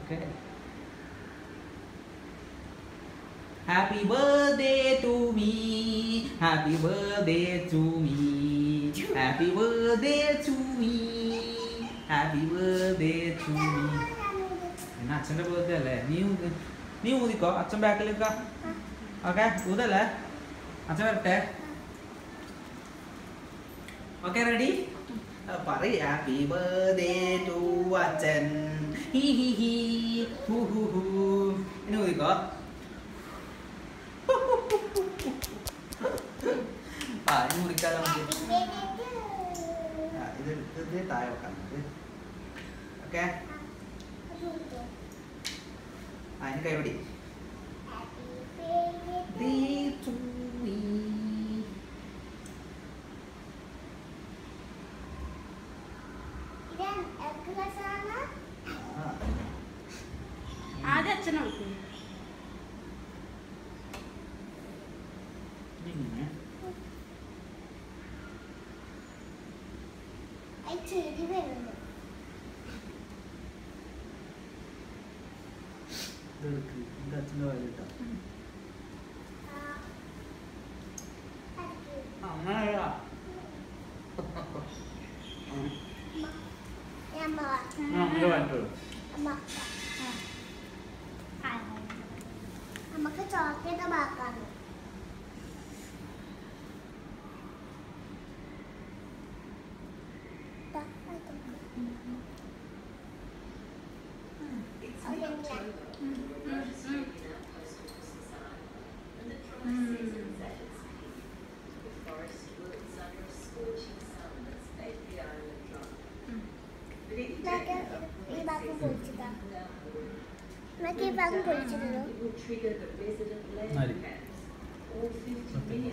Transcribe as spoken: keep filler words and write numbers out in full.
Okay. Happy birthday to me. Happy birthday to me. Happy birthday to me. Happy birthday to me. എന്നാ അച്ഛൻ്റെ birthday അല്ലേ? നീ നീ ഊതിക്കോ. അച്ഛൻ ബാക്കിൽ നിൽക്കാം. ഓക്കെ ഊതല്ലേ? അച്ഛൻ വരട്ടെ. Okay ready? പറയ് ഹാപ്പി ബർത്ത്ഡേ ടു അച്ഛൻ. ഹി ഹി ഹി ഹു ഹു ഹു. ഇനി ഊതിക്കോ. ആ ഇനി ഊതിക്കാതെ നമുക്ക് ഇത് ഇത് താഴെ വെക്കാം നമുക്ക്. ഓക്കെ ആ ഇനി കൈപിടി. ആദ്യം അച്ഛനെ വിളിക്കും. അച്ഛൻ്റെ വയലിട്ടോ അങ്ങനെയല്ല. നമുക്ക് ചോക്ലേറ്റ് ബാക്കാണ്. Mari.